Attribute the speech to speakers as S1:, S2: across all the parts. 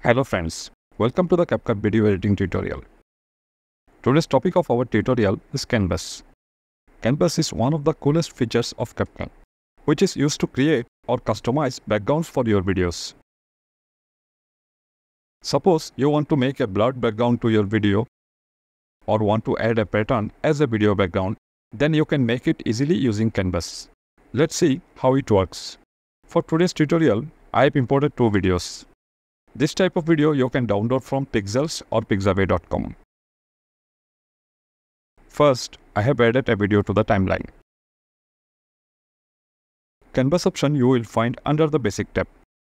S1: Hello friends, welcome to the CapCut video editing tutorial. Today's topic of our tutorial is Canvas. Canvas is one of the coolest features of CapCut, which is used to create or customize backgrounds for your videos. Suppose you want to make a blurred background to your video or want to add a pattern as a video background, then you can make it easily using Canvas. Let's see how it works. For today's tutorial, I have imported two videos. This type of video you can download from Pixels or pixabay.com. First, I have added a video to the timeline. Canvas option you will find under the Basic tab.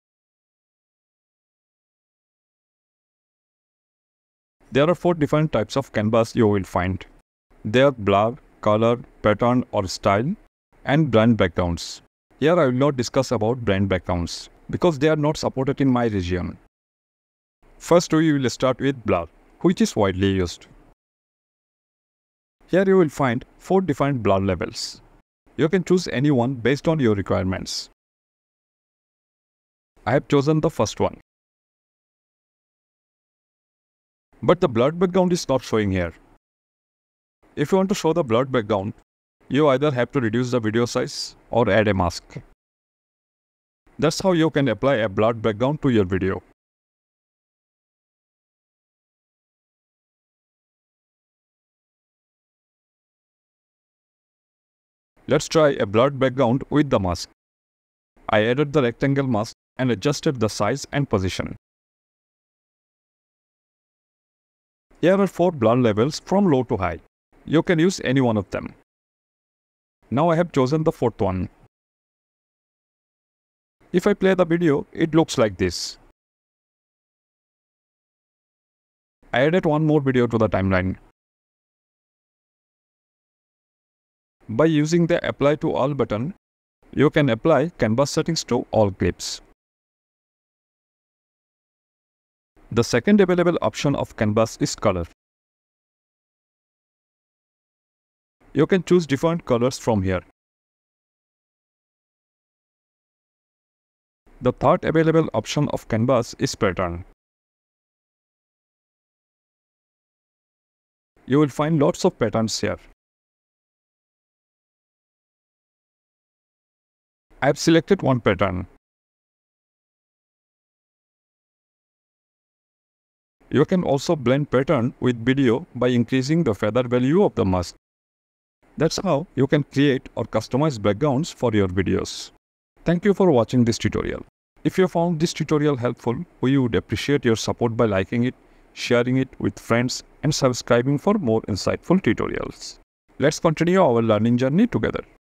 S1: There are 4 different types of canvas you will find. They are blur, color, pattern or style, and blend backgrounds. Here I will not discuss about blend backgrounds because they are not supported in my region. First we will start with blur, which is widely used. Here you will find 4 different blur levels. You can choose any one based on your requirements. I have chosen the first one. But the blurred background is not showing here. If you want to show the blurred background, you either have to reduce the video size or add a mask. That's how you can apply a blurred background to your video. Let's try a blurred background with the mask. I added the rectangle mask and adjusted the size and position. Here are 4 blur levels from low to high. You can use any one of them. Now I have chosen the 4th one. If I play the video, it looks like this. I added one more video to the timeline. By using the Apply to All button, you can apply canvas settings to all clips. The second available option of canvas is color. You can choose different colors from here. The third available option of canvas is pattern. You will find lots of patterns here. I have selected one pattern. You can also blend pattern with video by increasing the feather value of the mask. That's how you can create or customize backgrounds for your videos. Thank you for watching this tutorial. If you found this tutorial helpful, we would appreciate your support by liking it, sharing it with friends, and subscribing for more insightful tutorials. Let's continue our learning journey together.